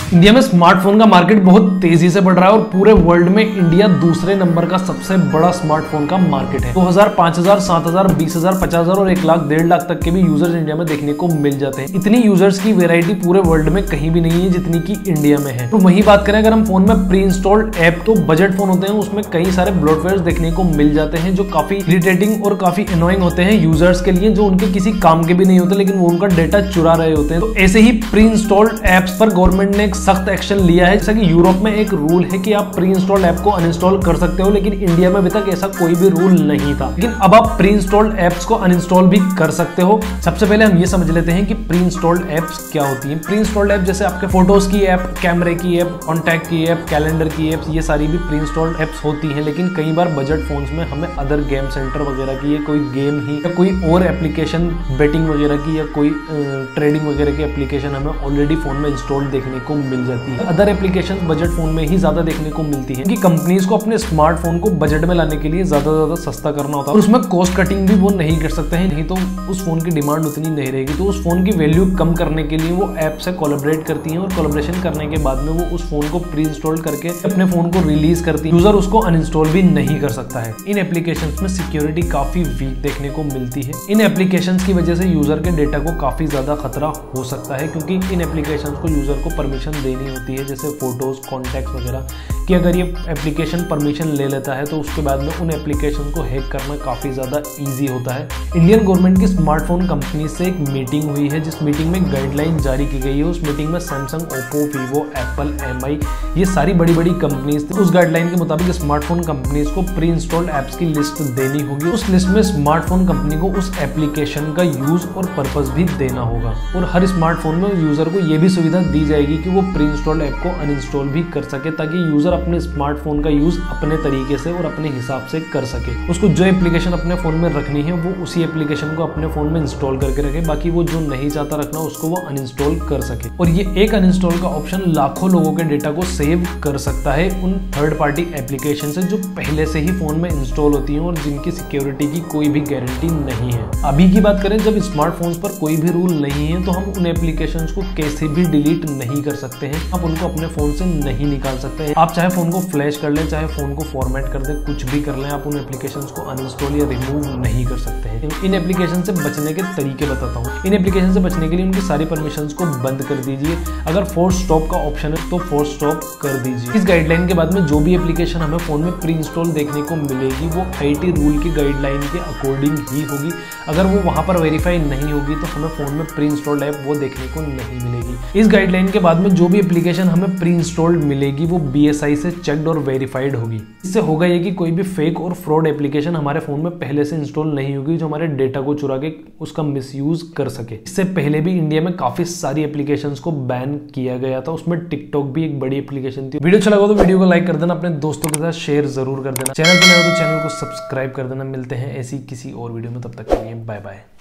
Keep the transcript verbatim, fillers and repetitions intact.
India में smartphone का market बहुत तेजी से बढ़ रहा है और पूरे वर्ल्ड में इंडिया दूसरे नंबर का सबसे बड़ा स्मार्टफोन का मार्केट है। दो हज़ार, पाँच हज़ार, सात हज़ार, बीस हज़ार, पचास हज़ार और एक लाख डेढ़ लाख तक के भी यूजर्स इंडिया में देखने को मिल जाते हैं। इतनी यूजर्स की वेरायटी पूरे वर्ल्ड में कहीं भी नहीं है जितनी की इंडिया में है। तो वही बात करें अगर हम फोन में प्री इंस्टॉल्ड ऐप, तो बजट फोन होते हैं उसमें कई सारे ब्लोटवेयर देखने को मिल जाते हैं जो काफी इरिटेटिंग और काफी एनोइंग होते हैं यूजर्स के लिए, जो उनके किसी काम के भी नहीं होते लेकिन वो उनका डेटा चुरा रहे होते हैं। तो ऐसे ही प्री इंस्टॉल्ड एप्स पर गवर्नमेंट ने एक सख्त एक्शन लिया है। जैसा कि यूरोप में एक रूल है कि आप प्री इंस्टॉल्ड ऐप को अनइंस्टॉल कर सकते हो, लेकिन इंडिया में अभी तक ऐसा कोई भी रूल नहीं था। लेकिन अब आप प्री इंस्टॉल्ड एप्स को अनइंस्टॉल भी कर सकते हो। सबसे पहले हम ये समझ लेते हैं कि प्री इंस्टॉल्ड एप्स क्या होती हैं। प्री इंस्टॉल्ड ऐप जैसे आपके फोटोज की ऐप, कैमरे की ऐप, कॉन्टैक्ट की ऐप, कैलेंडर की ऐप, ये सारी भी प्री इंस्टॉल्ड एप्स होती हैं। लेकिन कई बार बजट फोन्स में हमें अदर गेम सेंटर वगैरह की, कोई गेम ही या कोई और एप्लीकेशन बेटिंग वगैरह की या कोई ट्रेडिंग वगैरह की एप्लीकेशन हमें ऑलरेडी फोन में इंस्टॉल देखने को मिल जाती है। अदर एप्लीकेशन बजट फोन में ही ज्यादा देखने को मिलती है, क्योंकि कंपनीज को अपने स्मार्टफोन को बजट में लाने के लिए ज्यादा ज्यादा सस्ता करना होता है और उसमें कॉस्ट कटिंग भी वो नहीं कर सकते हैं, नहीं तो उस फोन की डिमांड उतनी नहीं रहेगी। तो उस फोन की वैल्यू कम करने के लिए वो ऐप से कोलैबोरेट करती हैं और कोलैबोरेशन करने के बाद में वो उस फोन को प्री इंस्टॉल करके अपने फोन को रिलीज करती है। यूजर उसको अनइंस्टॉल भी नहीं कर सकता है। इन एप्लीकेशंस में सिक्योरिटी काफी वीक देखने को मिलती है। इन एप्लीकेशंस की वजह से यूजर के डेटा को काफी ज्यादा खतरा हो सकता है, क्योंकि इन एप्लीकेशंस को यूजर को परमिशन देनी होती है, जैसे फोटोज, कॉन्टैक्ट्स वगैरह, कि अगर ये एप्लीकेशन परमिशन ले लेता है तो उसके बाद में उन एप्लीकेशन को हैक करना काफी ज्यादा इजी होता है। इंडियन गवर्नमेंट की स्मार्टफोन कंपनी से एक मीटिंग हुई है, जिस मीटिंग में गाइडलाइन जारी की गई है। उस मीटिंग में Samsung, Oppo, Vivo, Apple, M I, ये सारी बड़ी बड़ी कंपनीज थी। उस गाइडलाइन के मुताबिक स्मार्टफोन कंपनीज को प्री इंस्टॉल्ड एप्स की लिस्ट देनी होगी। उस लिस्ट में स्मार्टफोन कंपनी को उस एप्लीकेशन का यूज और पर्पस भी देना होगा और हर स्मार्टफोन में यूजर को यह भी सुविधा दी जाएगी कि वो प्री इंस्टॉल्ड ऐप को अनइंस्टॉल भी कर सके, ताकि यूजर अपने स्मार्टफोन का यूज अपने तरीके से और अपने हिसाब से कर सके। उसको जो एप्लीकेशन अपने फोन में रखनी है वो उसी एप्लीकेशन को अपने फोन में इंस्टॉल करके रखे, बाकी वो जो नहीं चाहता रखना उसको वो अनइंस्टॉल कर सके। और ये एक अनइंस्टॉल का ऑप्शन लाखों लोगों के डेटा को सेव कर सकता है उन थर्ड पार्टी एप्लीकेशन से जो पहले से ही फोन में इंस्टॉल होती हैं और जिनकी सिक्योरिटी की कोई भी गारंटी नहीं है। अभी की बात करें जब स्मार्टफोन्स पर कोई भी रूल नहीं है तो हम उन एप्लीकेशंस को कैसे भी डिलीट नहीं कर सकते हैं। आप उनको अपने फोन से नहीं निकाल सकते हैं। आप चाहे फोन को फ्लैश कर लें, चाहे फोन को फॉर्मेट कर दें, कुछ भी कर लें, आप उन एप्लीकेशंस को अनइंस्टॉल या रिमूव नहीं कर सकते हैं। इन एप्लीकेशन से बचने के तरीके बताता हूँ। इन एप्लीकेशन से बचने के लिए उनकी सारी परमिशंस को बंद कर दीजिए। अगर फोर्स स्टॉप का ऑप्शन है तो फोर्स स्टॉप कर दीजिए। इस गाइडलाइन के बाद में जो भी एप्लीकेशन हमें फोन में प्री इंस्टॉल देखने को मिलेगी वो आईटी रूल की गाइडलाइन के अकॉर्डिंग ही होगी। अगर वो वहां पर वेरीफाई नहीं होगी तो हमें फोन में प्री इंस्टॉल्ड ऐप वो देखने को नहीं मिलेगी। इस गाइडलाइन के बाद में जो भी एप्लीकेशन हमें प्री इंस्टॉल्ड मिलेगी वो बी एस आई से चेक्ड और वेरीफाइड होगी। इससे होगा ये कि कोई भी फेक और फ्रॉड एप्लीकेशन हमारे फोन में पहले से इंस्टॉल नहीं होगी जो हमारे डेटा को चुरा के उसका मिसयूज कर सके। इससे पहले भी इंडिया में काफी सारी एप्लीकेशंस को बैन किया गया था, उसमें टिकटॉक भी एक बड़ी एप्लीकेशन थी। वीडियो अच्छा लगा तो वीडियो को लाइक कर देना, अपने दोस्तों के साथ शेयर जरूर कर देना। चैनल पर नए हो तो चैनल को सब्सक्राइब कर देना। मिलते हैं ऐसी किसी और वीडियो में, तब तक के लिए बाय बाय।